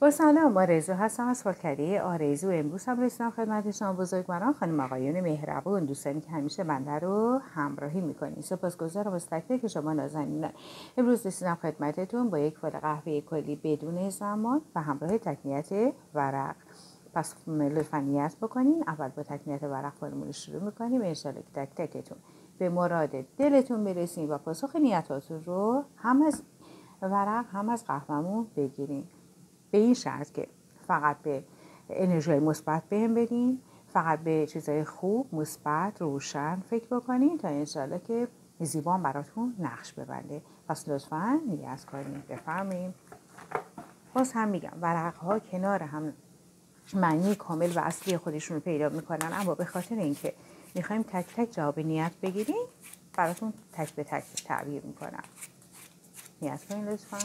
با سلام، آرزو هستم از فالکده آرزو. امروز هم رسیدم خدمت شما بزرگواران، خانم آقایون مهربون، دوستانی که همیشه بنده رو همراهی میکنید. سپاسگزارم از تک تک شما نازنینان. امروز رسیدم خدمتتون با یک فال قهوه کلی بدون زمان و همراه تکنیت ورق. پس لطفا نیت بکنین. اول با تکنیت ورق فالمون رو شروع میکنیم. انشالله که تک تکتون به مراد دلتون برسین و پاسخ نیتاتون رو هم از ورق هم از قهوه‌مون بگیرین. به این شرط که فقط به انرژی مثبت بهم بدین، فقط به چیزای خوب، مثبت، روشن فکر بکنین تا انشالله که زیبان براتون نقش ببنده. پس لطفاً نیت کنین. بفرمایین. باز هم میگم ورق ها کنار هم معنی کامل و اصلی خودشون رو پیدا میکنن، اما به خاطر اینکه میخوایم تک تک جواب نیت بگیریم براتون تک به تک تعبیر میکنم. نیت کنین لطفاً.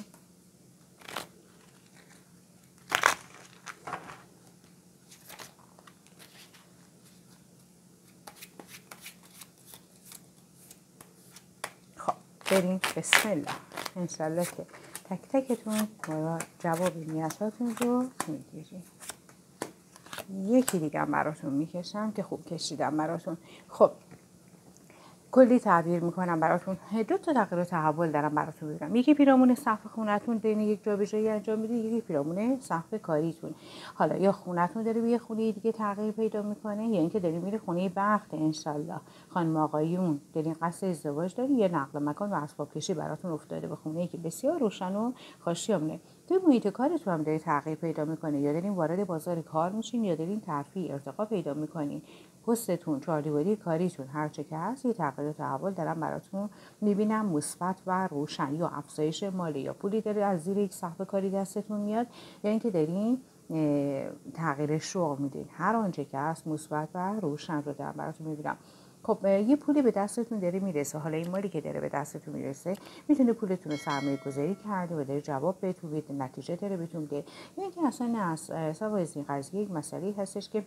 بریم بسم الله. انشالله که تک تکتون جواب نیتاتون رو میگیریم. یکی دیگه براتون میکشم که خوب کشیدم براتون. خب کلی تعبیر میکنم براتون. 2 تا تغییر و تحول دارم براتون میگم. یکی پیرامون سقف خونتون دارین یک جابجایی انجام میدین، یکی پیرامون سقف کاریتون. حالا یا خونتون داره به یه خونه دیگه تغییر پیدا میکنه، یا اینکه دارین میره خونه بخت. انشالله خانم آقایون دارین قصد ازدواج دارین، یه نقل مکان و اسباب کشی براتون افتاده به خونه‌ای که بسیار روشن و خاشیامونه. توی محیط کارتون هم داره تغییر پیدا میکنه، یا دارین وارد بازار کار میشین، یا دارین ترفیع ارتقا پیدا میکنین. پستتون، چهاردیواری کاریتون، هر چه که هست یه تغییر و تحول دارم براتون میبینم، مثبت و روشن. یا افزایش مالی یا پولی داره از زیر یک سقف کاری دستتون میاد، یا اینکه دارین تغییر شغل میدین. هر آنچه که هست مثبت و روشن رو دارم براتون میبینم. خب یه پولی به دستتون داره میرسه. حالا این مالی که داره به دستتون میرسه میتونه پولتون رو سرمایه گذاری کرده و داره جواب بهتون میده، نتیجه داره بهتون میده، یا اینکه اصلا نه، سوای از این قضیه یک مسئله هستش که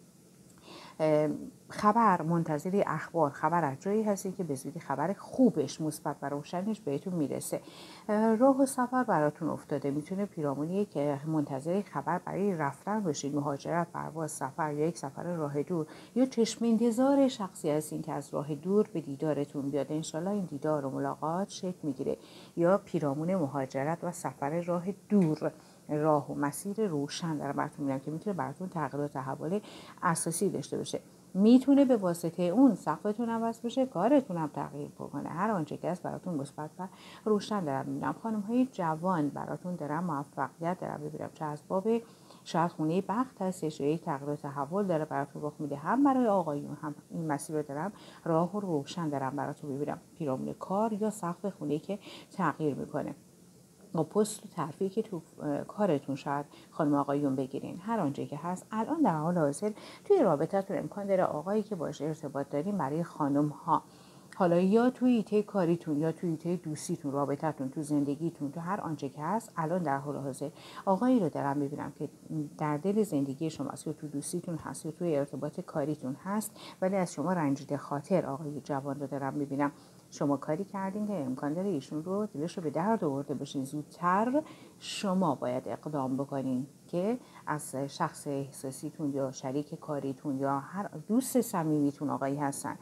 خبر منتظری اخبار، خبر از جایی هستی که به زودی خبر خوبش، مثبت و روشنش بهتون میرسه. راه و سفر براتون افتاده، میتونه پیرامونی که منتظر خبر برای رفتن باشید، مهاجرت، پرواز، سفر، یا یک سفر راه دور، یا چشم انتظار شخصی هستین که از راه دور به دیدارتون بیاد. انشالله این دیدار و ملاقات شکل میگیره. یا پیرامون مهاجرت و سفر راه دور، راه و مسیر روشن دارم براتون میگم که میتونه براتون تغییر و تحول اساسی داشته باشه. میتونه به واسطه اون سقفتون عوض بشه، کارتون هم تغییر بکنه. هر آنچه که هست براتون مثبت و روشن دارم میبینم. خانم های جوان براتون دارم موفقیت دارم ببینم، چه از باب شاید خونه بخت هستش یا یک تغییر و تحول داره براتون رخ میده. هم برای آقایون هم این مسیر رو دارم راه و روشن دارم براتون ببینم، پیرامون کار یا سقف خونه که تغییر میکنه. با پست و ترفیعی که تو کارتون شاید خانم آقایون بگیرین. هر آنچه که هست الان در حال حاضر توی رابطتون امکان داره آقایی که باشه ارتباط دارین برای خانم ها، حالا یا توی ایته کاریتون یا توی ایته دوستیتون، رابطتون، تو زندگیتون، تو هر آنچه که هست الان در حال حاضر آقایی رو دارم میبینم که در دل زندگی شماست، یا تو دوستیتون هست یا توی ارتباط کاریتون هست، ولی از شما رنجیده خاطر آقای جوان رو دارم میبینم. شما کاری کردین که امکان داره ایشون رو دلش رو به درد آورده باشین. زودتر شما باید اقدام بکنین که از شخص احساسیتون یا شریک کاریتون یا هر دوست صمیمیتون آقایی هستن،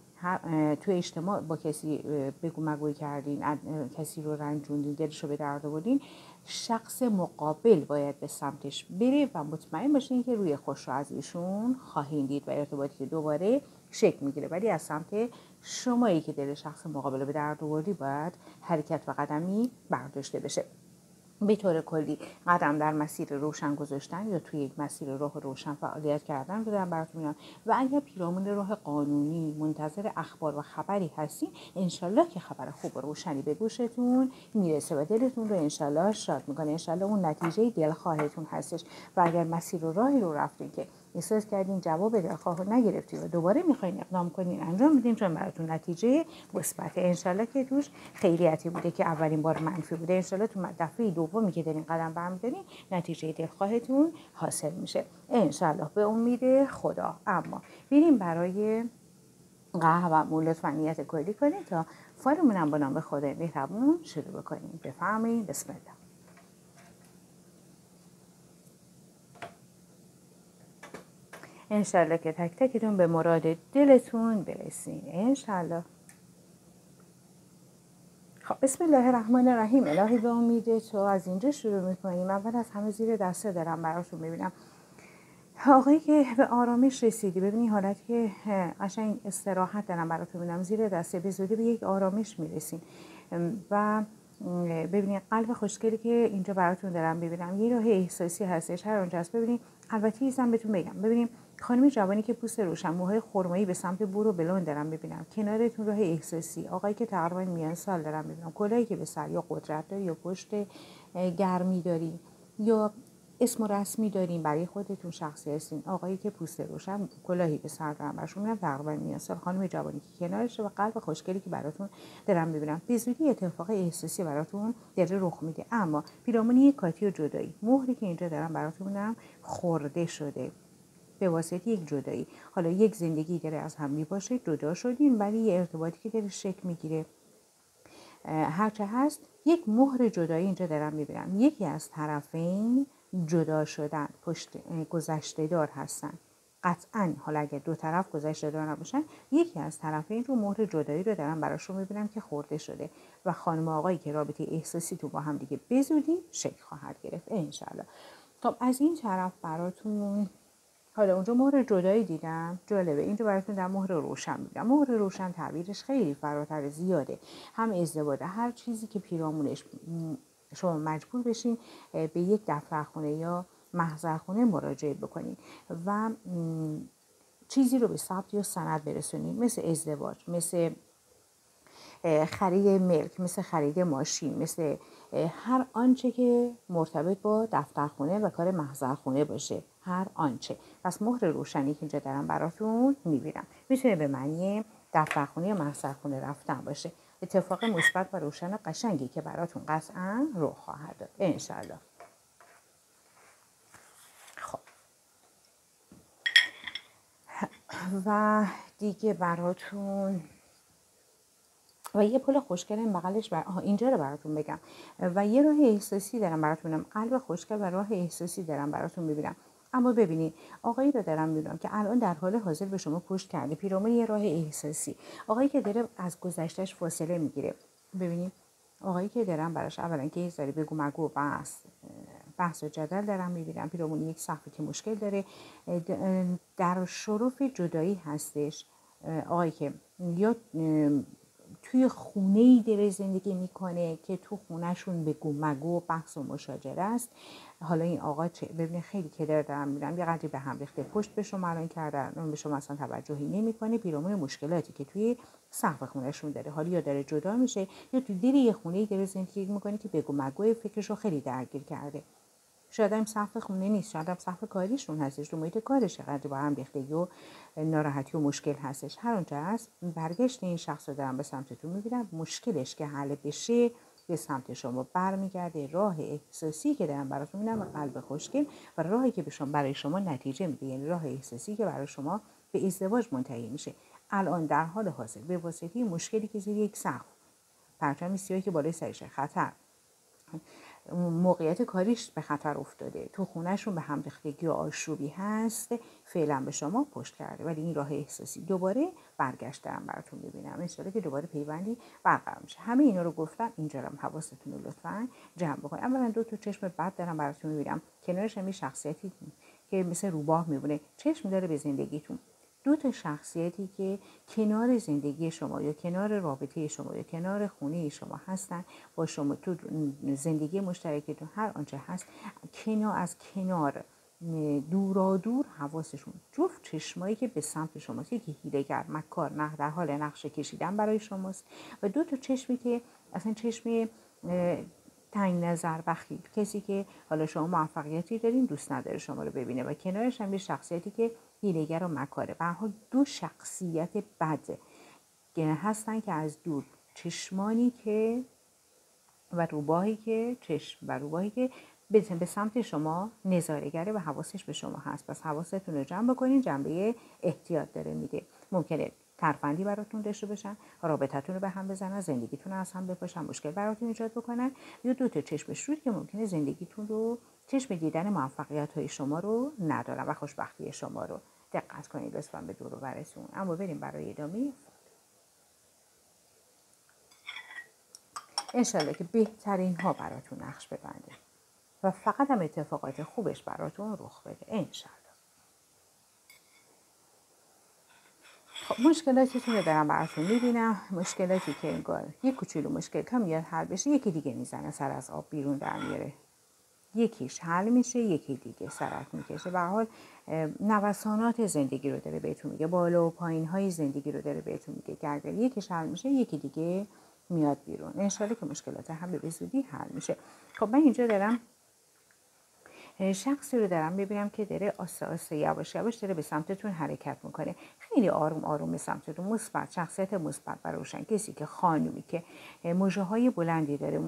تو اجتماع با کسی بگو مگوی کردین، کسی رو رنجوندین، دلش رو به درد آوردین، شخص مقابل باید به سمتش بره و مطمئن باشین که روی خوش رو از ایشون خواهید دید و ارتباطی که دوباره شکل میگیره. ولی از سمت شمایی که دل شخص مقابل رو به درد آوردی باید حرکت و قدمی برداشته بشه. به طور کلی قدم در مسیر روشن گذاشتن یا توی یک مسیر راه روشن فعالیت کردن رو دارم براتون میگم. و اگر پیرامون راه قانونی منتظر اخبار و خبری هستین، انشالله که خبر خوب و روشنی به گوشتون میرسه و دلتون رو انشالله شاد میکنه. انشالله اون نتیجه دلخواهتون هستش. و اگر مسیر و راهی رو رفتین که احساس کردین جواب دلخواه رو نگرفتین و دوباره میخواین اقدام کنین، انجام بدین، چون براتون نتیجه مثبت. انشالله که توش خیریتی بوده که اولین بار منفی بوده، انشالله تو دفعه دومی که دارین قدم برمی‌دارین نتیجه دلخواهتون حاصل میشه انشالله به امید خدا. اما بریم برای قهوه لطفاً نیت کلی کنید تا فالمون هم با نام خدای مهربون شروع بکنیم. بفرمایید. بسم الله. انشالله که تک تکتون به مراد دلتون برسین انشالله. خب بسم الله الرحمن الرحیم. الهی به امید تو از اینجا شروع میکنیم. اول از همه زیر دسته دارم براتون میبینم آقایی که به آرامش رسیدی. ببینی حالتی که قشنگ استراحت دارم براتون میبینم. زیر دسته به زودی به یک آرامش میرسین و ببینید قلب خوشگلی که اینجا براتون دارم ببینم یه راه احساسی هستش هر آنجا هست. ببینید البته ایزم بهتون بگم، ببینید خانم جوانی که پوست روشن موهای خرمایی به سمت بور و بلند دارم ببینم، کنارتون راه احساسی آقایی که تقریبا میان سال دارم ببینم، کلاهی که به سر یا قدرت داری یا پشت گرمی داری یا اسم و رسمی داریم برای خودتون شخصی هستین. آقایی که پوست روشن کلاهی به سر دارم برشون میرم تقریبا میان سال، خانم جوانی که کنارش و قلب خوشگلی که براتون دارم ببینم به زودی اتفاق احساسی براتون داره رخ میده. اما پیرامونی کاتی و جدایی مهری که اینجا دارم براتون میبینم خورده شده به واسطه یک جدایی. حالا یک زندگی داره از هم میباشه، جدا شدین ولی یه ارتباطی که داره شکل میگیره هرچه هست یک مهر جدایی اینجا دارم میبینم. یکی از طرفین جدا شدن، پشت گذشته دار هستن قطعا. حالا اگر دو طرف گذشته دار نباشن یکی از طرفین رو مهر جدایی رو دارم براشون میبینم که خورده شده و خانم آقایی که رابطه احساسی تو با هم دیگه بزودی شکل خواهد گرفت انشالله. خب از این طرف براتون حالا اونجا مهر جدایی دیدم، جالبه اینجا براتون در مهر روشن میدم. مهر روشن تعبیرش خیلی فراتر زیاده، هم ازدواج، هر چیزی که پیرامونش شما مجبور بشین به یک دفترخونه یا محضرخونه مراجعه بکنین و چیزی رو به ثبت یا سند برسونین، مثل ازدواج، مثل خرید ملک، مثل خرید ماشین، مثل هر آنچه که مرتبط با دفترخونه و کار محضرخونه باشه، هر آنچه. پس مهر روشنی که اینجا دارم براتون میبینم میتونه به معنی دفترخونه یا محضرخونه رفتن باشه. اتفاق مثبت و روشن و قشنگی که براتون قطعا رخ خواهد داد انشالله. خب و دیگه براتون و یه پل خوشگل این بغلش اینجا رو براتون بگم و یه راه احساسی دارم براتونم، قلب خوشگل و راه احساسی دارم براتون میبینم. اما ببینید آقایی رو دارم میبینم که الان در حال حاضر به شما پشت کرده، پیرامون یه راه احساسی، آقایی که داره از گذشتهش فاصله میگیره. ببینید آقایی که دارم براش اولا که یه ذره بگو مگو و بحث و جدل دارم میبینم، پیرامون یک صفحه که مشکل داره، در شرف جدایی هستش. آقایی که یا توی خونه‌ای داره زندگی میکنه که تو خونهشون به گومگو و بحث و مشاجره است. حالا این آقا ببینید خیلی کدر دارم میرم، یه قدری به هم ریخته، پشت به شما الان کردن، به شما اصلا توجهی نمیکنه، پیرامون مشکلاتی که توی سقف خونهشون داره. حالا یا داره جدا میشه یا تو دل یه خونه‌ای داره زندگی میکنه که به گومگو فکرشو خیلی درگیر کرده. شاید هم سقف خونه نیست، شاید هم سقف کاریشون هستش، تو محیط کارش قدری با هم ریختگی و ناراحتی و مشکل هستش. هر اونجا هست برگشت این شخص رو دارم به سمتتون میبینم، مشکلش که حل بشه به سمت شما برمیگرده. راه احساسی که دارم براتون میبینم قلب خوشگل و راهی که برای شما نتیجه میده، یعنی راه احساسی که برای شما به ازدواج منتهی میشه. الان در حال حاضر به واسطه مشکلی که زیر یک سقف، پرچم سیاهی که بالای سرش، خطر، موقعیت کاریش به خطر افتاده، تو خونهشون به هم ریختگی و آشوبی هست، فعلا به شما پشت کرده ولی این راه احساسی دوباره برگشت دارم براتون میبینم انشالله که دوباره پیوندی برقرار میشه. همه اینا رو گفتم، اینجا هم حواستون رو لطفا جمع بکنید. اولا دو تا چشم بد دارم براتون میبینم، کنارش هم شخصیتی که مثل روباه میمونه، چشم داره به زندگیتون. دو تا شخصیتی که کنار زندگی شما یا کنار رابطه شما یا کنار خونه شما هستن، با شما تو زندگی مشترکتون هر آنچه هست، از کنار دورا دور حواسشون، جفت چشمایی که به سمت شماست، یکی هیله‌گر مکار نه در حال نقشه کشیدن برای شماست و دو تا چشمی که اصلا چشم تنگ نظر بخیل، کسی که حالا شما موفقیتی دارین دوست نداره شما رو ببینه و کنارش هم یه شخصیتی که هیله‌گر و مکاره. به هر حال دو شخصیت بد هستن که از دور چشمانی که و روباهی که به سمت شما نظاره‌گره و حواسش به شما هست. پس حواستون رو جمع بکنین، جنبه احتیاط داره میده. ممکنه ترفندی براتون داشته باشن، رابطتون رو به هم بزنن، زندگیتون رو از هم بپاشن، مشکل براتون ایجاد بکنن، یا دو تا چشم شور که ممکنه زندگیتون رو، چشم دیدن موفقیت‌های شما رو ندارن و خوشبختی شما رو. دقت کنید لطفاً به دور و برتون. اما بریم برای ادامه. انشالله که بهترین ها براتون نقش ببنده و فقط هم اتفاقات خوبش براتون رخ بده انشالله. خب مشکلاتتون رو دارم براتون میبینم. مشکلاتی که انگار یک کوچولو مشکل که میاد حل بشه، یکی دیگه میزنه سر از آب بیرون در میاره. یکیش حل میشه، یکی دیگه سرک میکشه. به هر حال نوسانات زندگی رو داره بهتون میگه، بالا و پایین های زندگی رو داره بهتون میگه که اگر یکیش حل میشه یکی دیگه میاد بیرون. انشالله که مشکلات هم به زودی حل میشه. خب من اینجا دارم شخصی رو دارم ببینم که داره آسته آسته یواش یواش داره به سمتتون حرکت میکنه، خیلی آروم آروم به سمتتون. مثبت، شخصیت مثبت و روشن، کسی که خانومی که مژه های بلندی داره،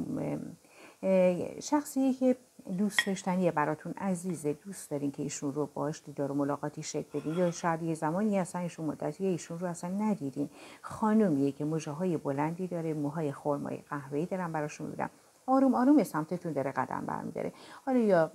شخصی که دوست داشتنیه براتون، عزیزه، دوست دارین که ایشون رو باهاش دیدار و ملاقاتی شکل بدین، یا شاید یه زمانی اصلا ایشون مدتی ایشون رو اصلا ندیدین. خانومیه که مژه های بلندی داره، موهای خرمای قهوه‌ای دارن براشون میبینم، آروم آروم به سمتتون داره قدم برمی‌داره. حالا یا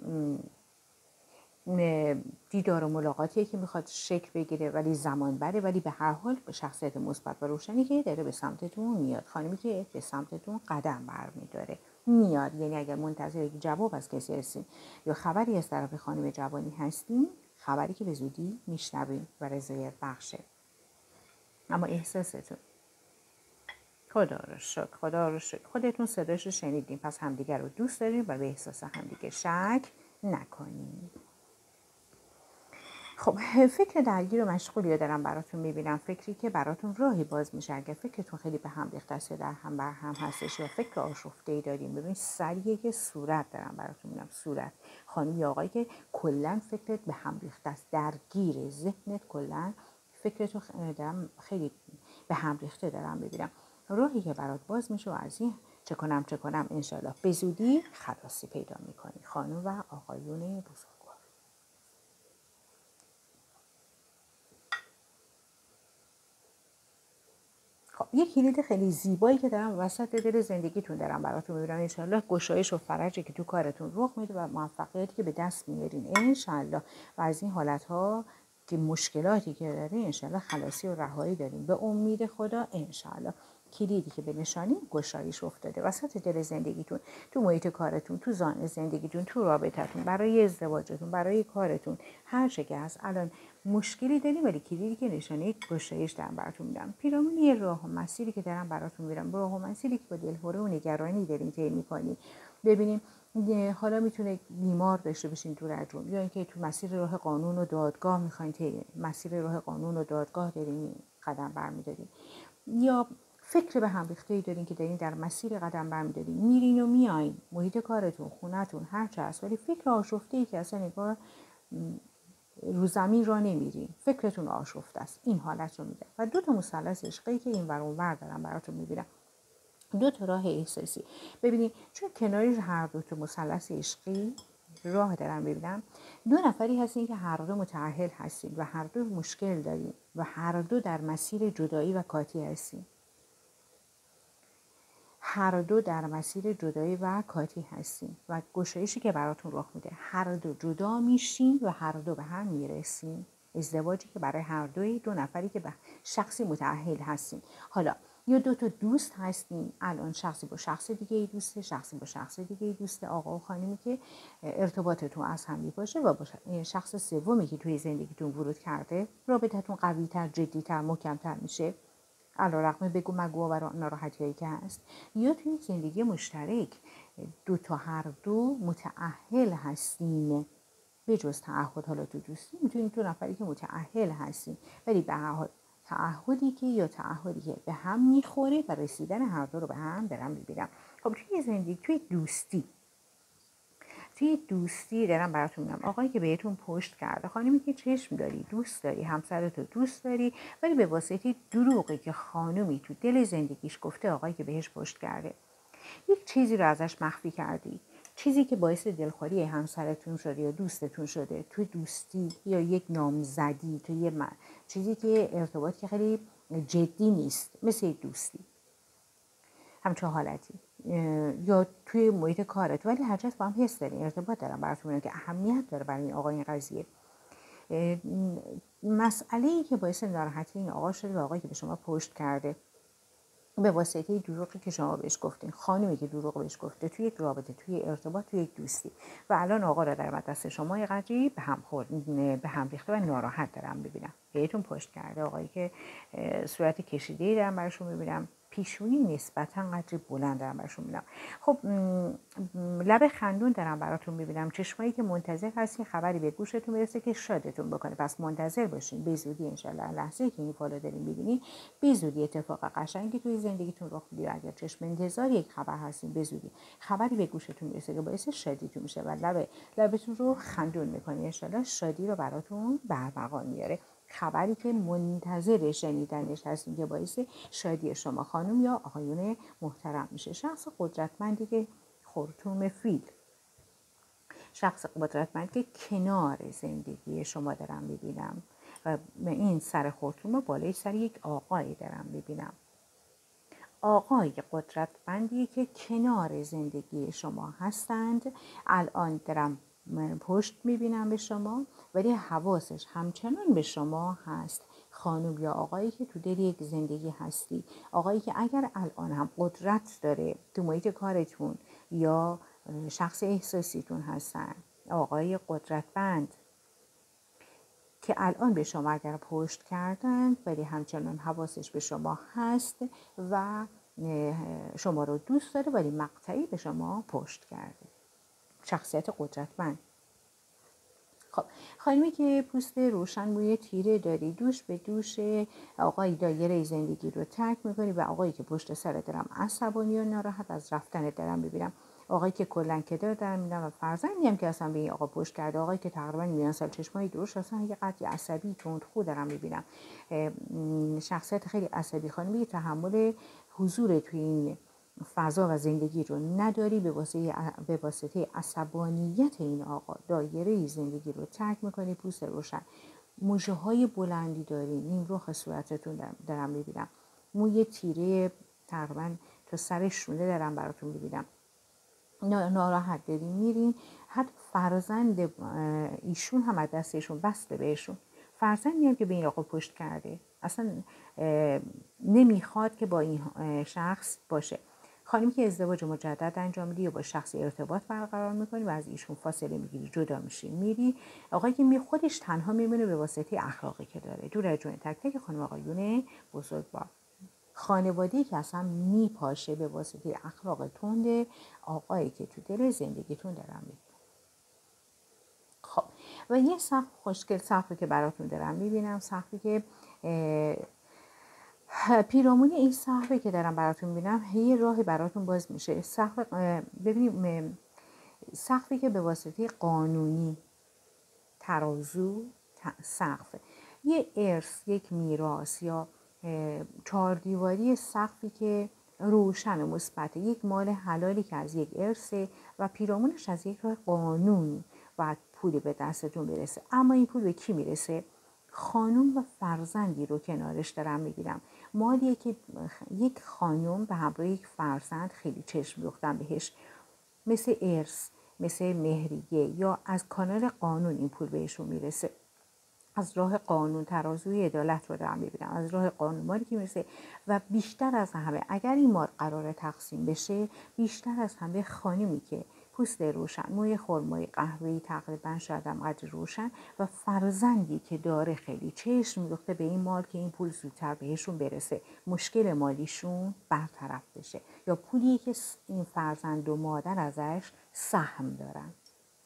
دیدار و ملاقاتیه که میخواد شکل بگیره ولی زمان بره، ولی به هر حال به شخصیت مثبت و روشنی که داره به سمتتون میاد. خانمی که به سمتتون قدم برمی‌داره میاد، یعنی اگر منتظر جواب از کسی هستین یا خبری از طرف خانم جوانی هستین، خبری که به زودی میشنوین و رضایت بخشه. اما احساستون، خدا رو شکر، خدا رو شکر خودتون صداش رو شنیدین، پس همدیگر رو دوست دارین و به احساس همدیگه شک نکنین. خب فکر درگیر و مشغولی رو دارم براتون میبینم، فکری که براتون راهی باز میشه اگر فکرتون خیلی به هم ریخته است یا در هم بر هم هستش یا فکر آشفته‌ای داریم. ببین سریعه که صورت دارم براتون میبینم، صورت خانم یا آقایی که کلا فکرت به هم ریخته است، درگیر ذهنت، کلا فکرتون دارم خیلی به هم ریخته دارم ببینم. راهی که برات باز میشه و از این چه کنم انشالله به زودی خلاصی پیدا میکنی. خانم و آقایون بزرگ، خب یک کلید خیلی زیبایی که دارم وسط دل زندگیتون دارم براتون میبینم. انشالله گشایش و فرجی که تو کارتون رخ میده و موفقیتی که به دست میارین انشالله، و از این حالتها که مشکلاتی که دارین انشالله خلاصی و رهایی دارین به امید خدا انشالله. کلیدی که به نشانی گشایش افتاده وسط دل زندگیتون، تو محیط کارتون، تو زان زندگیتون، تو رابطتون، برای ازدواجتون، برای کارتون، هر چه که هست. الان مشکلی داریم ولی کلیدی که نشانه گشایش دارم براتون میدم. پیرامون یه راه و مسیری که دارم براتون میرم، راه و مسیری که با دلهره و نگرانی دارین طی میکنین. ببینیم حالا میتونه بیمار داشته باشین تو رجوع، یا اینکه تو مسیر راه قانون و دادگاه میخواین طی مسیر راه قانون و دادگاه دارین قدم برمیدارین، یا فکر به هم ریخته‌ای دارین که دارین در مسیر قدم برمی‌دارین، میرین و میایین، محیط کارتون، خونتون، هر چه هست، ولی فکر آشفته‌ای که اصلا انگار رو زمین را نمیرین، فکرتون آشفته است. این حالت رو میده. و دو تا مثلث عشقی که این ور اون ور دارم براتون میبینم، دو تا راه احساسی. ببینید چون کناری هر دو تا مثلث عشقی راه دارم ببینم، دو نفری هستین که هر دو متأهل هستین و هر دو مشکل دارین و هر دو در مسیر جدایی و کاتی هستین. هر دو در مسیر جدایی و کاتی هستین و گشایشی که براتون رخ میده، هر دو جدا میشین و هر دو به هم میرسین. ازدواجی که برای هر دوی دو نفری که به شخصی متأهل هستین. حالا یا دو تا دوست هستین، الان شخصی با شخص دیگه دوسته، شخصی با شخص دیگه دوسته، آقا و خانمی که ارتباطتون از هم میپاشه و با شخص سومی که توی زندگیتون ورود کرده، رابطتون قوی‌تر، جدی‌تر، محکم‌تر میشه. علیرغم بگو مگو و ناراحتی‌هایی که هست. یا توی زندگی مشترک دو تا هر دو متأهل هستین، به جز تعهد. حالا تو دوستی میتونید دو نفری که متأهل هستین ولی به هر حال تعهدی که به هم میخوره و رسیدن هر دو رو به هم دارم میبینم. خب توی زندگی، توی دوستی دارم براتون میگم، آقایی که بهتون پشت کرده، خانمی که چشم داری، دوست داری، همسرتو دوست داری، ولی به واسطه دروغی که خانمی تو دل زندگیش گفته آقایی که بهش پشت کرده، یک چیزی رو ازش مخفی کردی، چیزی که باعث دلخوری همسرتون شده یا دوستتون شده توی دوستی، یا یک نامزدی، توی یه چیزی که ارتباط که خیلی جدی نیست مثل دوستی، همچون حالتی، یا توی محیط کارت، ولی هر جاست با هم حس دارین، ارتباط دارم براتون میگم که اهمیت داره برای این آقا این قضیه. مسئله‌ای که باعث ناراحتی این آقا شده و آقایی که به شما پشت کرده به واسطه دروغی که شما بهش گفتین، خانمی که دروغ بهش گفته توی یک رابطه، توی ارتباط، توی یک دوستی و الان آقا را در دست شما یه قدری به هم ریخته و ناراحت دارم ببینم. بهتون پشت کرده. آقایی که صورت کشیده‌ای دارم براشون میبینم، پیشونی نسبتا قدری بلند دارم براشون میبینم. خب لب خندون دارم براتون میبینم، چشمایی که منتظر هستین خبری به گوشتون برسه که شادتون بکنه. پس منتظر باشین، به زودی انشالله لحظه‌ای که این فالو دارین ببینین به زودی اتفاق قشنگی توی زندگیتون رخ میده. اگر چشم انتظار یک خبر هستین به زودی خبری به گوشتون میرسه که باعث شادیتون میشه و لبتون رو خندون میکنه. انشالله شادی رو براتون برمغان میاره. خبری که منتظر شنیدنش هستین که باعث شادی شما خانم یا آقایون محترم میشه. شخص قدرتمندی که خرطوم فیل، شخص قدرتمند که کنار زندگی شما دارم ببینم و این سر خرطوم بالای سر یک آقایی دارم ببینم. آقای قدرتمندی که کنار زندگی شما هستند. الان دارم پشت میبینم به شما ولی حواسش همچنان به شما هست. خانم یا آقایی که تو دل یک زندگی هستی، آقایی که اگر الان هم قدرت داره تو محیط کارتون یا شخص احساسیتون هستن، آقای قدرتمند که الان به شما اگر پشت کردند ولی همچنان حواسش به شما هست و شما رو دوست داره ولی مقطعی به شما پشت کرده. شخصیت قدرتمند. خب خانمی که پوست روشن موی تیره داری، دوش به دوش آقای دایره زندگی رو ترک میکنی و آقایی که پشت سر دارم عصبانی و ناراحت از رفتن دارم ببینم. آقایی که کلن کدر دارم میدم و فرزندی هم که اصلا به این آقا پشت کرده، آقایی که تقریبا میان سال چشمای درشت اصلا یه قدری عصبی تندخو دارم میبینم. شخصیت خیلی عصبی. خانمی که تحمل حضور توی این فضا و زندگی رو نداری، به واسطه عصبانیت این آقا دایره زندگی رو ترک میکنی. پوست روشن، موجه های بلندی داری، نیم رخ صورتتون دارم میبینم، موی تیره تقریبا تا سر شونه دارم براتون میبینم. ناراحت دارین میرین. حتی فرزند ایشون هم از دستشون بسته بهشون. فرزندی هم که به این آقا پشت کرده اصلا نمیخواد که با این شخص باشه. خانمی که ازدواج مجدد انجام میدی یا با شخص ارتباط برقرار میکنی و از ایشون فاصله میگیری، جدا میشی، میری. آقایی که خودش تنها میمونه به واسطه اخلاقی که داره. دور از جون تک تک خانم آقایون بزرگوار. خانواده‌ای که اصلا میپاشه به واسطه اخلاق تند آقایی که تو دل زندگیتون دارم میبینم. خب و یه سقف خوشگل، سقفی که براتون دارم میبینم، سقفی که پیرامون این سقفی که دارم براتون میبینم یه راهی براتون باز میشه. سقف ببینیم، سقفی که به واسطه قانونی، ترازو، سقف، یه ارث، یک میراث یا چهار دیواری، سقفی که روشن و مثبت، یک مال حلالی که از یک ارثه و پیرامونش از یک راه قانون باید پولی به دستتون برسه. اما این پول به کی میرسه؟ خانم و فرزندی رو کنارش دارم میبینم. مالیه که یک خانم به همراه یک فرزند خیلی چشم دوختن بهش، مثل ارث، مثل مهریه یا از کانال قانون این پول بهشون میرسه. از راه قانون، ترازوی عدالت رو دارم میبینم، از راه قانون مالی که میرسه. و بیشتر از همه اگر این مال قراره تقسیم بشه، بیشتر از همه خانمی که پوست روشن، موی خرمای قهوه‌ای تقریبا شاید هم قدر روشن و فرزندی که داره خیلی چشم می‌دوخته به این مال که این پول زودتر بهشون برسه، مشکل مالیشون برطرف بشه، یا پولی که این فرزند و مادر ازش سهم دارن.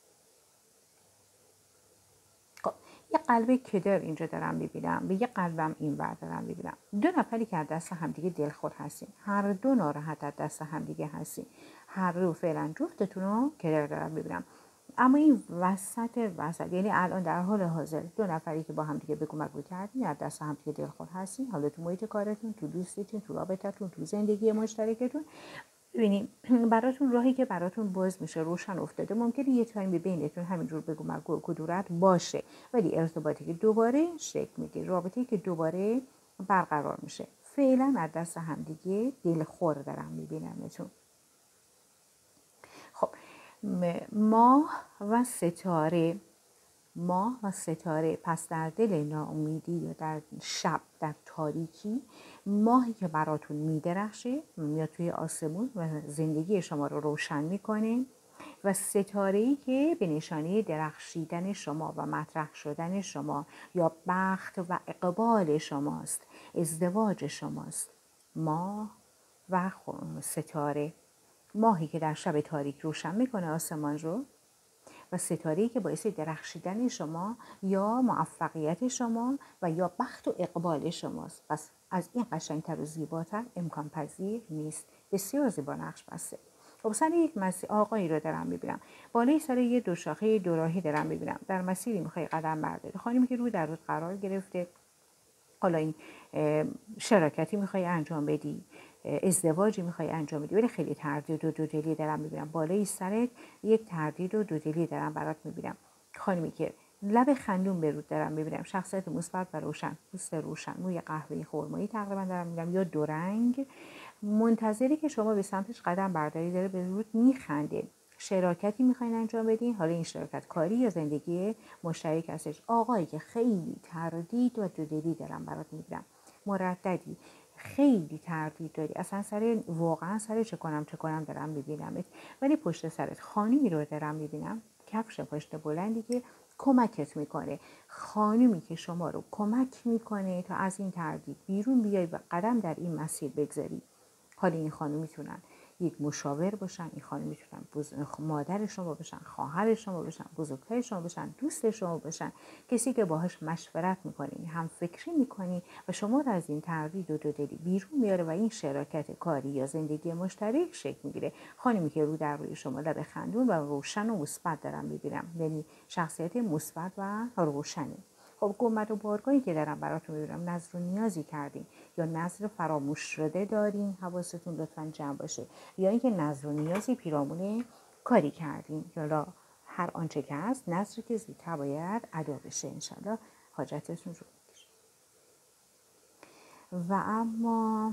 یه قلب کدر اینجا دارم میبینم و یه قلبم این ور دارم میبینم. دو نفری که از دست همدیگه دلخور هستین، هر دو ناراحت از دست همدیگه هستین، هر دو فعلا جفتتون رو کدر دارم میبینم. اما این وسط یعنی الان در حال حاضر دو نفری که با همدیگه بگو مگو کردین، از دست همدیگه دلخور هستین، حالا تو محیط کارتون، تو دوستیتون، تو رابطتون، تو زندگی مشترکتون. ببینید براتون راهی که براتون باز میشه روشن افتاده. ممکنه یه تایمی بینتون همینجور بگو مگو کدورت باشه، ولی ارتباطی که دوباره شکل میگیره، رابطه‌ای که دوباره برقرار میشه. فعلا از دست همدیگه دلخور دارم میبینمتون. خب ماه و ستاره ماه و ستاره. پس در دل ناامیدی یا در شب، در تاریکی، ماهی که براتون میدرخشه، میاد توی آسمون و زندگی شما رو روشن میکنه، و ستاره‌ای که به نشانه درخشیدن شما و مطرح شدن شما یا بخت و اقبال شماست، ازدواج شماست. ماه و ستاره. ماهی که در شب تاریک روشن میکنه آسمان رو، و ستاره‌ای که باعث درخشیدن شما یا موفقیت شما و یا بخت و اقبال شماست. پس از این قشنگتر و زیباتر امکان پذیر نیست. بسیار زیبا نقش بسته. خب سر یک مسیر آقایی رو دارم میبینم، بالای سر یه دوشاخه دوراهی دارم میبینم، در مسیری میخوای قدم برداری. خانمی که رو در رود قرار گرفته، حالا این شراکتی میخوای انجام بدی، ازدواجی میخوای انجام بدی، ولی خیلی تردید و دودلی دارم میبینم. بالای سرت یک تردید و دودلی دارم برات میبینم. خانمی که لب خندون به رود دارم میبینم، شخصیت مثبت و روشن، پوست روشن، موی قهوه‌ای خرمایی تقریبا دارم میبینم، یا دو رنگ، منتظری که شما به سمتش قدم برداری. داره به رود میخنده. شراکتی میخواین انجام بدین، حالا این شراکت کاری یا زندگی مشترک هستش. آقایی که خیلی تردید و دودلی دارم برات میبینم، مرددی، خیلی تردید داری، اصلا واقعا سر چه کنم دارم میبینمت، ولی پشت سرت خانمی رو دارم میبینم، کفش پشت بلندی که کمکت میکنه. خانمی که شما رو کمک میکنه تا از این تردید بیرون بیای و قدم در این مسیر بگذاری. حالا این خانم میتونن یک مشاور باشن، این خانم میتونن مادر شما باشن، خواهر شما باشن، بزرگتر شما باشن، دوست شما باشن، کسی که باهاش مشورت میکنی، هم فکری میکنی و شما رو از این تردید و دودلی بیرون میاره و این شراکت کاری یا زندگی مشترک شکل میگیره. خانمی که رو در روی شما لب خندون و روشن و مثبت دارم میبینم، یعنی شخصیت مثبت و روشنی. خب گنبد و بارگاهی که دارم براتون میبینم، نظر و نیازی کردین یا نظر فراموش شده دارین، حواستون لطفا جمع باشه، یا اینکه نظر و نیازی پیرامون کاری کردین، یا هر آنچه که هست، نظری که زودتر باید ادا بشه. انشالله حاجتتون رو بگیر. و اما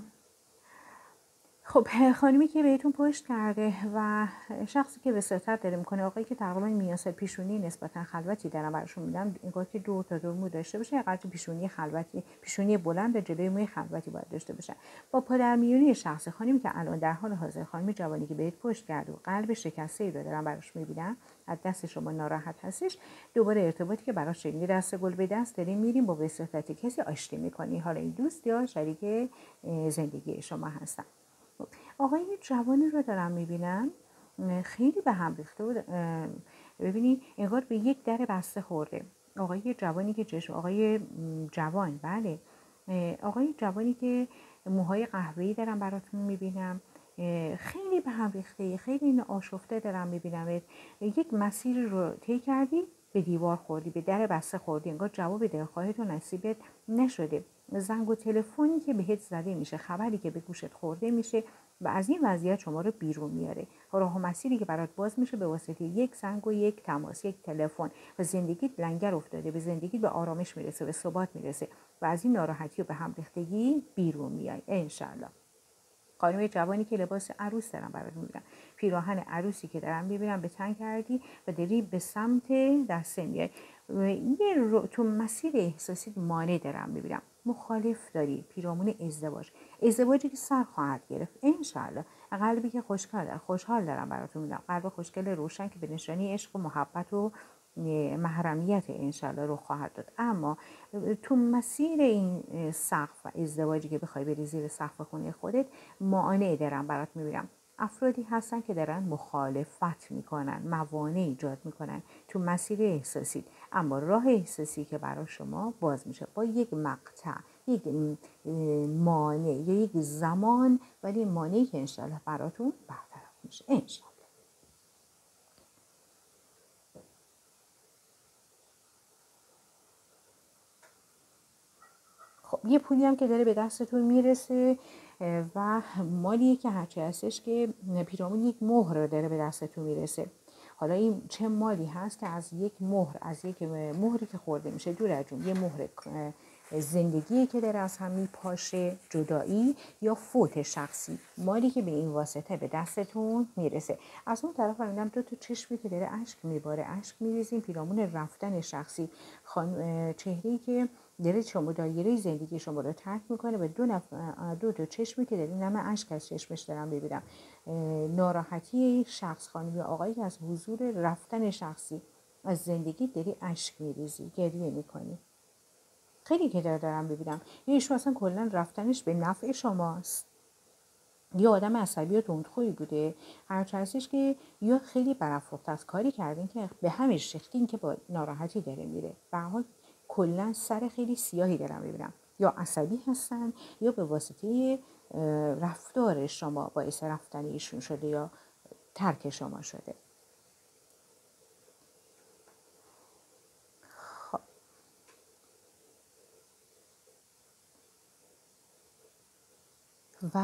خب خانمی که بهتون پشت کرده و شخصی که وساطت داره میکنه، آقایی که تقریبا میاسه پیشونی نسبتا خلوتی دارم براشون میدم، انگار که دو تا مو داشته باشه، قد پیشونی خلوتی، پیشونی بلند جلوی موی خلوتی باید داشته باشه. با پادرمیونی شخص خانمی که الان در حال حاضر، خانمی جوانی که بهت پشت کرده و قلب شکسته ای رو دارم براش میبینم، از دست شما ناراحت هستش، دوباره ارتباطی که براش شدید، دست گل به دست داریم میریم، با وساطت کسی آشتی میکنی، حالا این دوست یا شریک زندگی شما هستن. آقای جوانی رو دارم میبینم، خیلی به هم ریخته بود. ببینید انگار به یک در بسته خورده. آقای جوانی که آقای جوان، بله، آقای جوانی که موهای قهوه‌ای دارم براتون میبینم، خیلی به هم ریخته، خیلی آشفته دارم میبینم. یک مسیر رو طی کردی، به دیوار خوردی، به در بسته خوردی، انگار جواب دلخواهت و نصیبت نشده. زنگ و تلفنی که بهت زده میشه، خبری که به گوشت خورده میشه و از این وضعیت شما رو بیرون میاره. راه و مسیری که برات باز میشه به واسطه یک زنگ و یک تماس، یک تلفن، و زندگیت لنگر افتاده، به زندگیت به آرامش میرسه، به ثبات میرسه و از این ناراحتی و به هم ریختگی بیرون میای انشالله. خانم جوانی که لباس عروس دارم برات میبینم، پیراهن عروسی که دارم میبینم به تن کردی و داری به سمت دسته میای. تو مسیر احساسی مانع دارم میبینم، مخالف داری پیرامون ازدواجی که سر خواهد گرفت انشالله. قلبی که خوشحال دارم براتون میبینم، قلب خوشگل روشن که به نشانی عشق و محبت و محرمیت انشالله رو خواهد داد. اما تو مسیر این سقف و ازدواجی که بخوای بری زیر سقف خونه خودت، مانع دارم برات میبینم. افرادی هستن که دارن مخالفت میکنن، موانع ایجاد میکنن تو مسیر احساسی، اما راه احساسی که برای شما باز میشه با یک مقطع، یک مانع یا یک زمان، ولی مانعی که انشالله براتون برطرف میشه انشالله. خب یه پولی هم که داره به دستتون میرسه و مالیه که هرچی هستش که پیرامون یک مهر داره به دستتون میرسه. حالا این چه مالی هست که از یک مهری که خورده میشه دور از جون، یه مهر زندگی که داره از هم میپاشه، جدایی یا فوت شخصی، مالی که به این واسطه به دستتون میرسه. از اون طرف میبینم 2 تا چشمی که داره اشک میباره، اشک میریزین، پیرامون رفتن شخصی، چهره‌ای که داره شما دایره زندگی شما رو ترک میکنه، به 2 تا چشمی که داره نم اشک از چشمش دارم ببینم. ناراحتی شخص، خانم یا آقایی که از حضور رفتن شخصی از زندگی داری اشک میریزی، گریه میکنی. خیلی که دارم ببینم یه ایشون اصلا کلا رفتنش به نفع شماست، یا آدم عصبی و تندخویی بوده، هرچه هستش که یا خیلی برافروخته از کاری کردین که به همش ریختین که با ناراحتی داره میره. به هر حال کلا سر خیلی سیاهی دارم ببینم، یا عصبی هستن یا به واسطه رفتار شما باعث رفتن ایشون شده یا ترک شما شده. و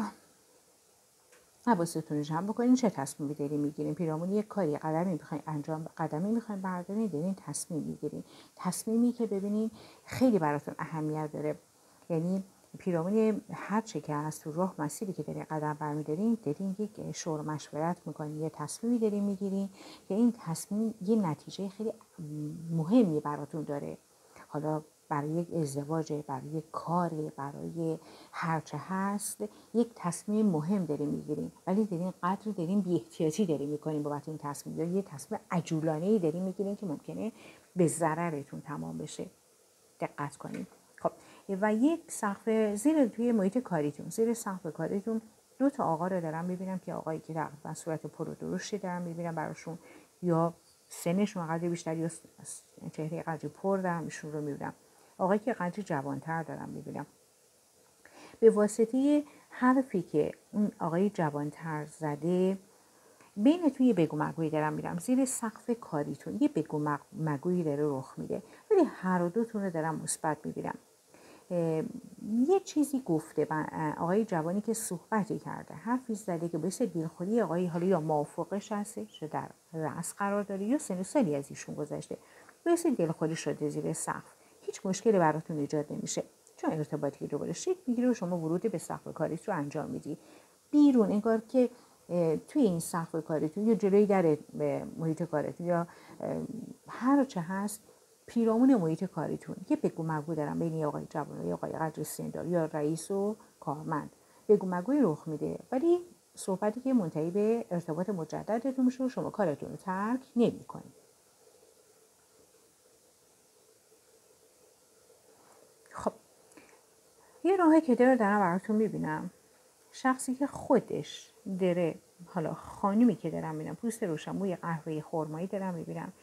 حواستون رو جمع بکنین چه تصمیمی دارین میگیرین. پیرامون یک کاری قدمی میخواین انجام، قدمی میخواین بردارین، دارین تصمیم میگیرین، تصمیمی که ببینین خیلی براتون اهمیت داره. یعنی پیرامون هر چه که هست تو راه، مسیری که دارین قدم برمیدارین، دارین یک شور مشورت میکنین، یه تصمیمی دارین میگیرین که این تصمیم یه نتیجه خیلی مهمی براتون داره. حالا برای یک ازدواج، برای یک کاری، برای هرچه هست، یک تصمیم مهم داریم میگیریم، ولی داریم قدر داریم بی احتیاطی داریم میکنیم بابت این تصمیم، یا یه تصمیم عجولانه‌ای داریم میگیریم که ممکنه به ضررتون تمام بشه. دقت کنید. خب و یک سقف زیر توی محیط کاریتون، زیر سقف کاریتون 2 تا آقا رو دارم میبینم که آقایی که در صورت پر و درشتی دارم میبینم براشون، یا سنشون قدری بیشتر یا چهره قدری پر دارم ایشون رو میبینم. آقایی که قدری جوانتر دارم میبینم. به واسطه حرفی که اون آقای جوانتر زده، بین توی بگو مگویی دارم میرم زیر سقف کاریتون، یه بگو مگویی داره رخ میده، ولی هر 2تون رو دارم مثبت میبینم. یه چیزی گفته آقای جوانی که صحبتی کرده، حرفی زده که باعث دلخوری آقای حالا یا موافقش هستش، یا در رأس قرار داره، یا سن و سالی از ایشون گذشته، باعث دلخوری شده زیر سقف. هیچ مشکلی براتون ایجاد نمیشه، چون ارتباطی که دوباره شکل میگیره و شما ورود به سقف کاریت رو انجام میدی. بیرون انگار که توی این سقف کاریتون یا جلوی در محیط کاریتون یا هر چه هست پیرامون محیط کاریتون یه بگو مگو دارم بین آقای جوان یا آقای قدر سندار یا رئیس و کارمند. بگو مگوی رخ میده، ولی صحبتی که منتهی به ارتباط مجددتون میشه و شما کارتون رو ترک نمی‌کنید. خب یه راهی که دارم براتون میبینم، شخصی که خودش داره، حالا خانومی که دارم میبینم پوست روشن، موی قهوه‌ای خرمایی دارم میبینم،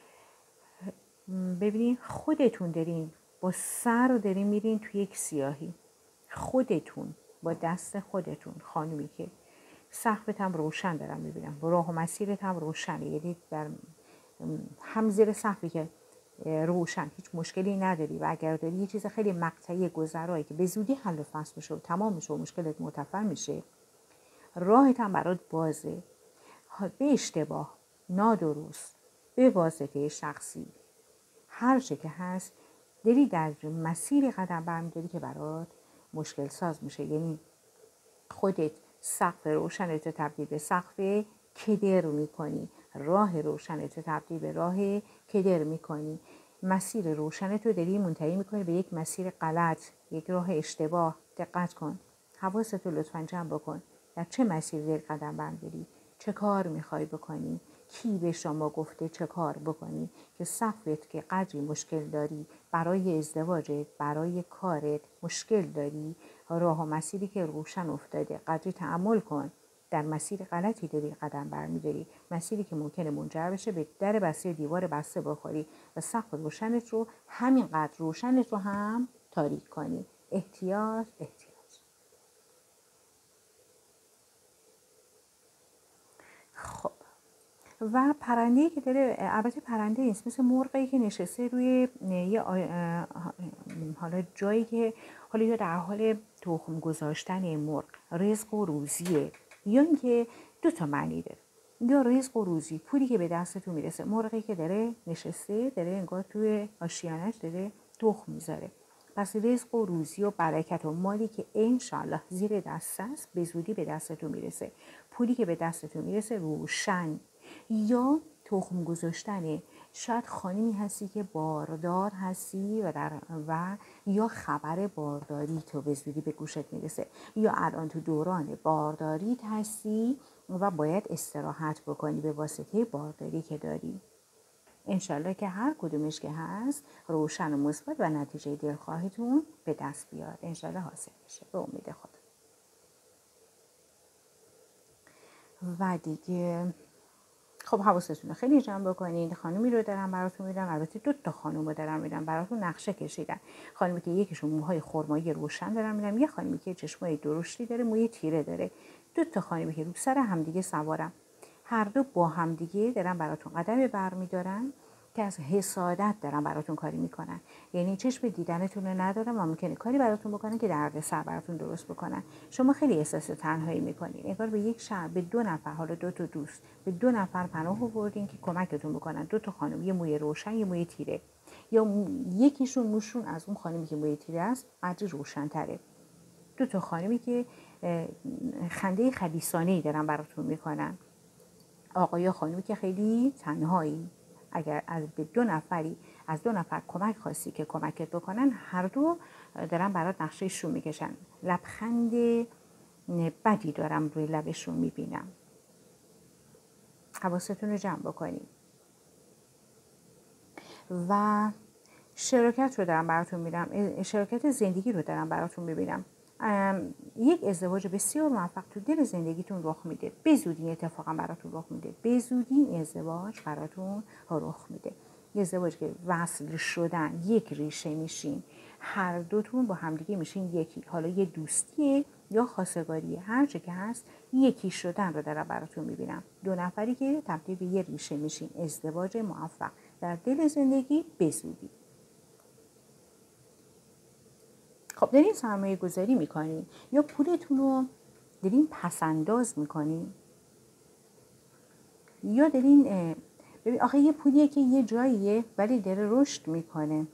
ببینین خودتون دارین با سر رو دارین میرین توی یک سیاهی، خودتون با دست خودتون، خانومی که سقفت هم روشن دارم میبینم، راه و مسیرت هم روشنه، یعنی در هم زیر سقفی که روشن هیچ مشکلی نداری، و اگر داری یه چیز خیلی مقطعی گذرایی که به زودی حل و فصل میشه و تمام میشه و مشکلت مرتفع میشه، راهت هم برات بازه. به اشتباه، نادرست، به واسطه شخصی، هر چه که هست داری در مسیر قدم برمیداری که برات مشکل ساز میشه. یعنی خودت سقف روشنت تبدیل به سقف کدر میکنی، راه روشنت تبدیل به راه کدر میکنی، مسیر روشنت رو داری منتهی میکنی به یک مسیر غلط، یک راه اشتباه. دقت کن، حواست رو لطفاً جمع بکن، در چه مسیری داری قدم برمیداری، چه کار میخوای بکنی، کی به شما گفته چه کار بکنی که سقفت که قدری مشکل داری، برای ازدواجت، برای کارت مشکل داری، راه و مسیری که روشن افتاده، قدری تأمل کن، در مسیر غلطی داری قدم برمیداری، مسیری که ممکنه منجر بشه به در بسته، دیوار بسته بخوری و سقف روشنت رو همینقدر روشنت رو هم تاریک کنی. احتیاط احتیاط. خب و پرنده‌ای که داره، البته پرنده نیست، مثل مرغی که نشسته روی یه حالا جایی که حالا یا در حال تخم گذاشتن مرغ، رزق و روزیه، یا اینکه 2 تا معنی داره، یا رزق و روزی، پولی که به دستتون میرسه، مرغی که داره نشسته، داره انگار توی آشیانش داره تخم میذاره، پس رزق و روزی و برکت و مالی که انشالله زیر دست است به زودی به دستتون میرسه. پولی که به دستتون میرسه روشن یا تخم گذاشتنه. شاید خانمی هستی که باردار هستی و یا خبر بارداری تو به زودی به گوشت میرسه، یا الان تو دوران بارداریت هستی و باید استراحت بکنی به واسطه بارداری که داری. انشالله که هر کدومش که هست روشن و مثبت و نتیجه دلخواهتون به دست بیاد. انشالله حاصل بشه به امید خدا. و دیگه خب حواستون رو خیلی جمع بکنید. خانمی رو دارم براتون میدم، البته 2 خانم رو دارم میدم براتون، نقشه کشیدن. خانمی که یکیشون موهای خرمایی روشن دارم میدم، یه خانمی که چشمای درشتی داره، موی تیره داره. 2 خانمی که رو سر همدیگه سوارم، هر دو با همدیگه دارن براتون قدم برمیدارن که از حسادت دارن براتون کاری میکنن. یعنی چشم دیدنتون رو ندارن و ممکنه کاری براتون بکنن که دردسر براتون درست بکنن. شما خیلی احساس تنهایی میکنین، انگار به یک شهر به 2 نفر، حالا 2 دوست، به 2 نفر پناه آوردین که کمکتون بکنن. 2 خانم، یه موی روشن یه موی تیره، یا یکیشون موشون از اون خانمی که موی تیره است قدری روشن تره. 2 خانمی که خنده خبیثانه‌ای دارن براتون میکنن. آقا یا خانمی که خیلی تنهایی، اگر از 2 نفر کمک خواستی که کمکت بکنن، هر دو دارن برات نقشه شو میکشن. لبخند بدی دارم روی لبشون میبینم. حواستون رو جمع بکنید. و شراکت رو دارم براتون میدم، شراکت زندگی رو دارم براتون میبینم. یک ازدواج بسیار موفق تو دل زندگیتون رخ میده. به زودی اتفاقا براتون رخ میده. به زودی این ازدواج براتون رخ میده. یه ازدواج که وصل شدن، یک ریشه میشین، هر دوتون با همدیگه میشین یکی. حالا یه دوستیه یا خواستگاریه، هر چه که هست یکی شدن رو دارم براتون میبینم. 2 نفری که تبدیل به یه ریشه میشین. ازدواج موفق در دل زندگی به زودی. خب دارین سرمایه گذاری میکنین یا پولتون رو دارین پسنداز میکنین، یا دارین ببین آخه یه پولیه که یه جاییه ولی داره رشد میکنه،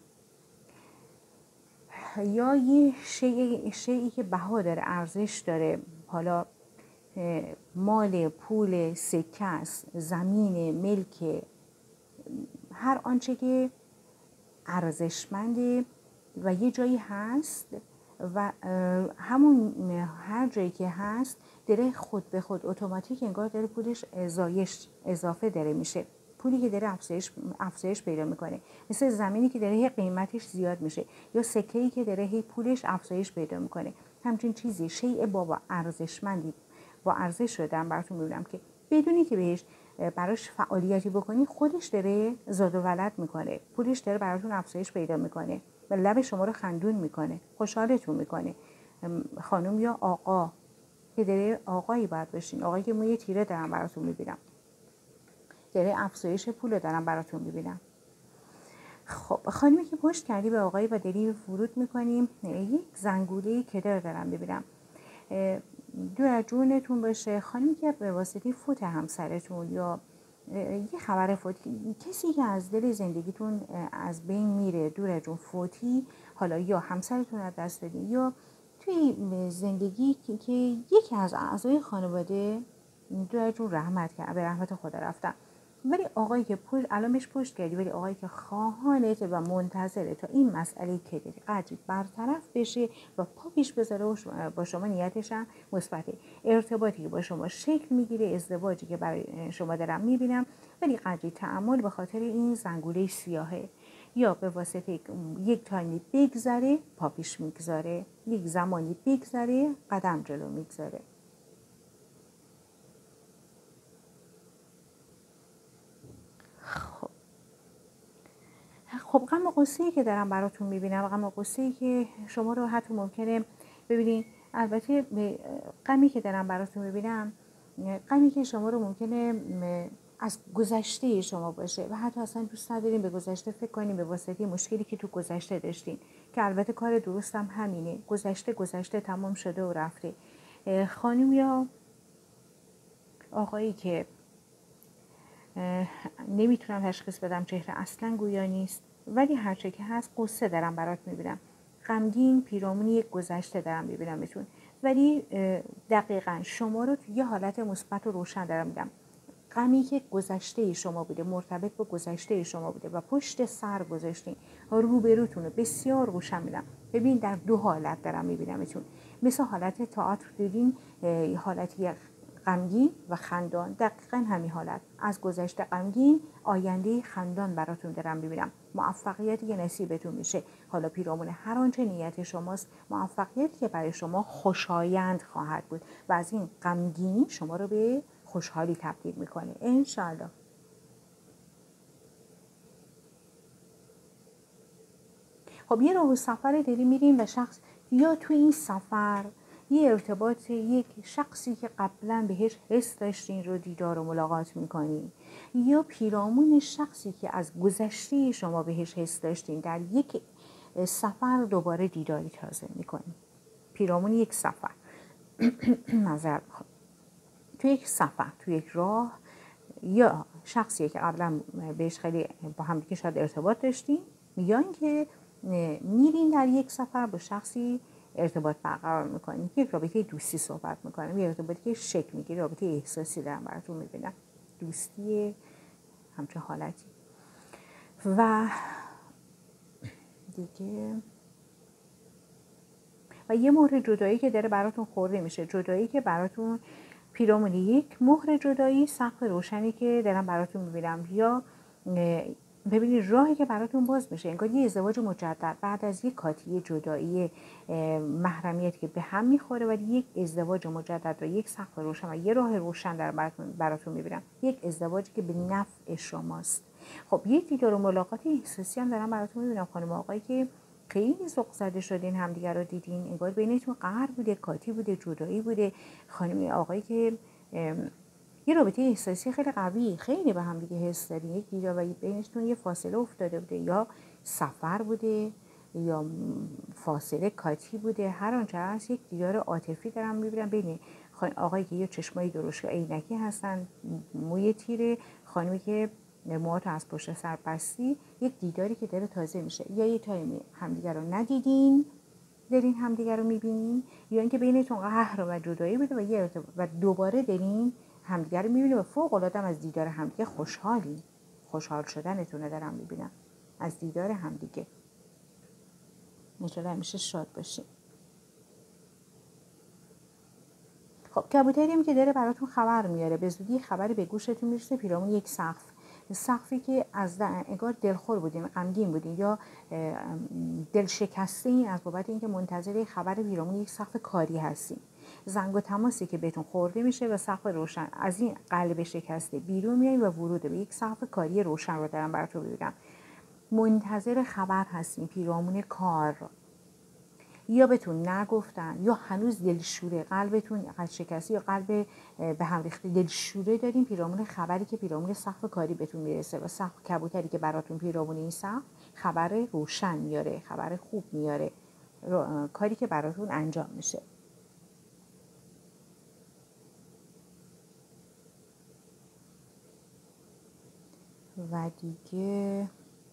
یا یه شیئی که بها داره، ارزش داره، حالا مال، پول، سکه است، زمین، ملک، هر آنچه که ارزشمنده و یه جایی هست و همون هر جایی که هست داره خود به خود اتوماتیک انگار داره پولش اضافه داره میشه. پولی که داره افزایش پیدا میکنه، مثل زمینی که داره قیمتش زیاد میشه، یا سکه‌ای که داره پولش افزایش پیدا میکنه. همچین چیزی شیء با ارزشمندی با ارزش شدن براتون میبینم که بدونی که براش فعالیتی بکنی خودش داره زاد و ولد میکنه، پولش داره براتون افزایش پیدا میکنه و لب شما رو خندون میکنه، خوشحالتون میکنه. خانم یا آقا که داره، آقایی باید باشین، آقایی که موی تیره دارم براتون میبینم، داره افزایش پول دارم براتون میبینم. خب خانمی که پشت کردی به آقایی و داری ورود میکنیم، یک زنگوله کدر دارم ببینم، دور از جونتون باشه. خانمی که به واسطه فوت همسرتون یا یه خبر فوت، کسی که از دل زندگیتون از بین میره، دور از جون فوتی، حالا یا همسرتون از دست دادین یا توی زندگی که یکی از اعضای خانواده دور از جون رحمت کرد، به رحمت خدا رفتن، ولی آقایی که علامش پشت کردی، ولی آقایی که خواهانته و منتظره تا این مسئله که داری قدری برطرف بشه و پا پیش بذاره و با شما نیتش هم مثبته. ارتباطی که با شما شکل میگیره، ازدواجی که برای شما دارم میبینم، ولی قدری تأمل به خاطر این زنگوله سیاهه، یا به واسطه یک تایمی بگذره پا پیش میگذاره، یک زمانی بگذره قدم جلو میگذاره. خب غم و غصه‌ای که دارم براتون میبینم، غم و غصه‌ای که شما رو حتی ممکنه ببینید، البته غمی که دارم براتون میبینم، غمی که شما رو ممکنه از گذشته شما باشه و حتی اصلا دوست ندارین به گذشته فکر کنین به واسطه مشکلی که تو گذشته داشتین، که البته کار درستم همینه. گذشته تمام شده و رفته. خانم یا آقایی که نمیتونم تشخیص بدم، چهره اصلا گویا نیست، ولی هرچه که هست قصه دارم برات میبینم. غمگین پیرامون یک گذشته دارم میبینمتون، ولی دقیقاً شما رو توی یه حالت مثبت و روشن دارم میدم. غمی که گذشته شما بوده، مرتبط با گذشته شما بوده و پشت سر گذاشتین، روبروتون رو بسیار روشن میدم. ببین در دو حالت دارم میبینمتون. مثل حالت تئاتر دیدین، حالتی غمگین و خندان، دقیقا همین حالت. از گذشته غمگین، آینده خندان براتون دارم میبینم. موفقیتی که نصیبتون میشه، حالا پیرامون هر آنچه نیت شماست، موفقیتی که برای شما خوشایند خواهد بود و از این غمگینی شما رو به خوشحالی تبدیل میکنه انشالله. خب یه راه سفر داری میریم و شخص، یا تو این سفر یه ارتباط یک شخصی که قبلا بهش حس داشتین رو دیدار و ملاقات میکنین، یا پیرامون شخصی که از گذشته شما بهش حس داشتین در یک سفر دوباره دیداری تازه میکنین. پیرامون یک سفر معذرت میخوام، تو یک سفر، تو یک راه، یا شخصی که قبلا بهش خیلی با هم دیگه شاید ارتباط داشتین، یا اینکه میرین در یک سفر با شخصی ارتباط برقرار میکنین، یک رابطه دوستی صحبت میکنیم، یه ارتباطی که شکل میگیره، رابطه احساسی دارم براتون میبینم، دوستی همچون حالتی. و دیگه و یه مهر جدایی که داره براتون خورده میشه، جدایی که براتون پیرامون یک مهر جدایی، سقف روشنی که دارم براتون میبینم، یا ببینید راهی که براتون باز میشه، انگار یه ازدواج مجدد بعد از یک کاتی جدایی محرمیت که به هم میخوره، ولی یک ازدواج مجدد و یک سقف روشن و یه راه روشن در براتون میبینم، یک ازدواجی که به نفع شماست. خب یک دیدار و ملاقات احساسی هم دارم براتون میبینم، خانم آقایی که خیلی ذوق زده شدین، همدیگر رو دیدین، انگار بینتون قهر بوده، کاتی بوده، جدایی بوده. خانم آقایی که یه رابطه احساسی خیلی قوی، خیلی به هم دیگه حس دارین، یک دیدار و بینشتون یه فاصله افتاده بوده، یا سفر بوده یا فاصله کاتی بوده، هر آنچه هست یک دیدار عاطفی دارم میبینم بین آقایی که یه چشمای درشت عینکی هستن، موی تیره، خانمی که موهاتو از پشت سر بستی، یک دیداری که داره تازه میشه، یا یه تایمی همدیگر رو ندیدین دارین همدیگر رو میبینین، یا اینکه بینتون قهر و جدایی بوده و دوباره دارین همدیگر رو میبینین و فوق العاده از دیدار همدیگه خوشحالین، خوشحال شدنتونه دارم میبینم از دیدار همدیگه. انشالله همیشه شاد باشین. خب کبوتریم که داره براتون خبر میاره، به زودی خبری به گوشتون میرسه پیرامون یک سقفی که از انگار دلخور بودین، غمگین بودین، یا دل شکسته این از بابت اینکه منتظر خبر پیرامون یک سقف کاری هستین. زنگ و تماسی که بهتون خورده میشه و سقف روشن، از این قلب شکسته بیرون میایین و ورود به یک سقف کاری روشن رو دارم براتون بگم. منتظر خبر هستین پیرامون کار، یا بهتون نگفتن، یا هنوز دلشوره، قلبتون شکسته یا قلب به هم ریخته، دلشوره دارین پیرامون خبری که پیرامون سقف کاری بهتون میرسه و سقف کبوتری که براتون پیرامون این سقف خبر روشن میاره، خبر خوب میاره، کاری که براتون انجام میشه. و دیگه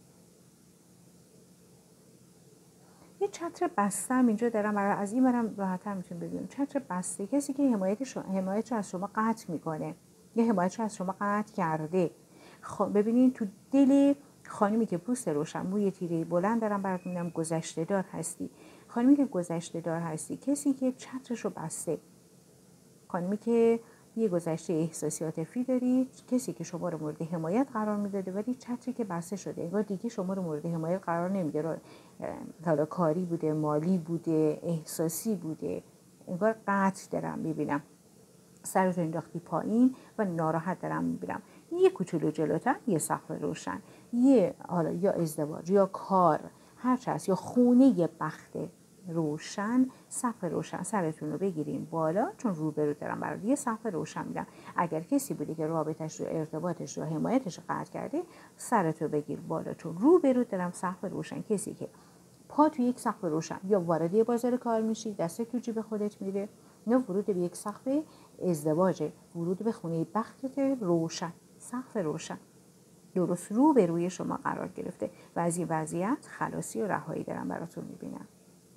یه چتر بسته هم اینجا دارم، از این برم راحت‌تر میتونیم ببینیم. چتر بسته، کسی که حمایتش از شما قطع میکنه یا حمایتش از شما قطع کرده. ببینین تو دل خانمی که پوست روشن، موی تیره بلند دارم براتون میگم، گذشته دار هستی. خانمی که گذشته دار هستی، کسی که چترش رو بسته، خانمی که یه گذشته احساسی عاطفی دارید، کسی که شما رو مورد حمایت قرار میداده ولی چتری که بسته شده، انگار دیگه شما رو مورد حمایت قرار نمیده، حالا کاری بوده، مالی بوده، احساسی بوده، انگار قطع دارم میبینم، سرتو انداختی پایین و ناراحت دارم میبینم. یه کوچولو جلوتر یه سقف روشن، یه حالا یا ازدواج یا کار هر چه هست، یا خونه بخت روشن، سقف روشن، سرتون رو بگیریم بالا، چون روبرو دارم برای یه سقف روشن میدم. اگر کسی بوده که رابطش رو، ارتباطش رو، حمایتش رو قطع کرده، سرتو بگیر بالا، چون روبرو دارم سقف روشن. کسی که پا تو یک سقف روشن، یا وارد یه بازار کار میشی، دست تو جیب خودت میره، یا ورود به یک سقف ازدواج، ورود به خونه بختت روشن، سقف روشن درست رو به روی شما قرار گرفته و از این وضعیت خلاصی و رهایی دارم براتون میبینم.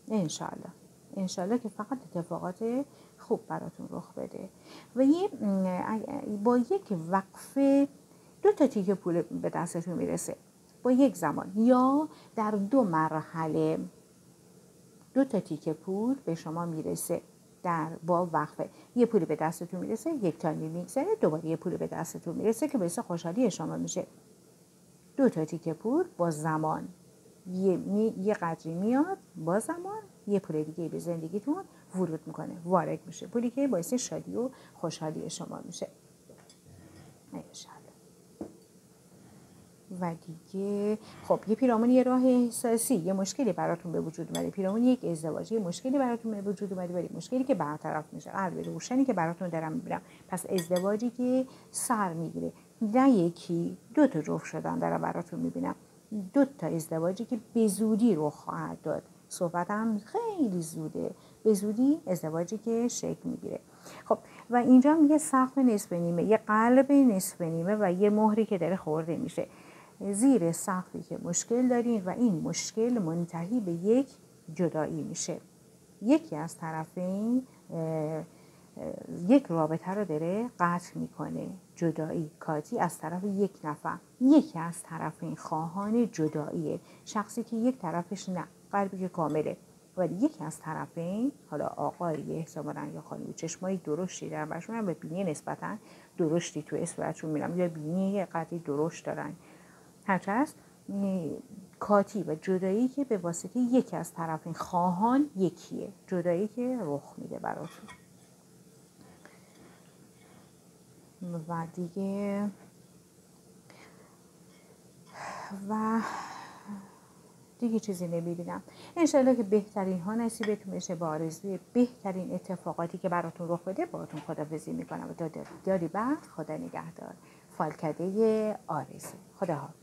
انشالله. انشالله که فقط اتفاقات خوب براتون رخ بده. و با یک وقفه 2 تیکه پول به دستتون میرسه با یک زمان، یا در 2 مرحله 2 تیکه پول به شما میرسه با وقفه. یه پولی به دستتون میرسه، یک تایمی میگذره، دوباره یه پولی به دستتون میرسه که باعث خوشحالی شما میشه. 2 تیکه پول با زمان، یه قدری میاد با زمان، یه پول دیگه به زندگیتون ورود میکنه، وارد میشه، پولی که باعث شادی و خوشحالی شما میشه. انشالله. و دیگه خب یه پیرامون، یه راه احساسی، یه مشکلی براتون به وجود اومده، پیرامون یک ازدواجی، یه مشکلی براتون به وجود اومده، ولی مشکلی که برطرف میشه. قلب روشنی که براتون دارم میبینم. پس ازدواجی که سر میگیره، نه یکی 2 تا جفت شدن دارم براتون میبینم. 2 تا ازدواجی که به زودی رخ خواهد داد. صحبتم خیلی زوده، به زودی ازدواجی که شکل میگیره. خب و اینجا میگه سقف نصف نیمه، یه قلب نصف نیمه و یه مهری که داره خورده میشه زیر سقفی که مشکل دارین و این مشکل منتهی به یک جدایی میشه. یکی از طرفین یک رابطه رو داره قطع میکنه، جدایی، کاتی از طرف یک نفر. یکی از طرفین خواهان جداییه، شخصی که یک طرفش نه، قلبی که کامله، ولی یکی از طرفین، حالا آقایی احتمالاً یا خانمی، چشمایی درشتی دارن برشون، هم به بینی نسبتاً درشتی تو صورتشون میرم، یا بینی یه قدری درشت دارن، هرچه هست کاتی و جدایی که به واسطه یکی از طرفین خواهان یکیه، جدایی که رخ میده براتون. و دیگه چیزی نمیبینم. انشالله که بهترین ها نصیبتون بشه، با آرزوی بهترین اتفاقاتی که براتون رخ بده باهاتون خداحافظی میکنم. داری بعد خدا نگهدار. فالکده آرزو. خدا حافظ.